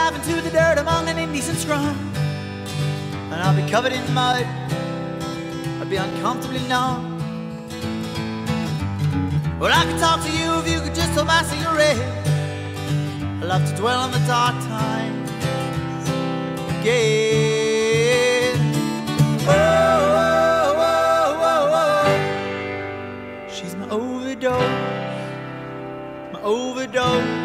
dive into the dirt among an indecent scrum, and I'll be covered in mud, I'd be uncomfortably numb. Well, I could talk to you if you could just hold my cigarette. I love to dwell on the dark times again. Oh, oh, oh, oh, oh. She's my overdose, my overdose.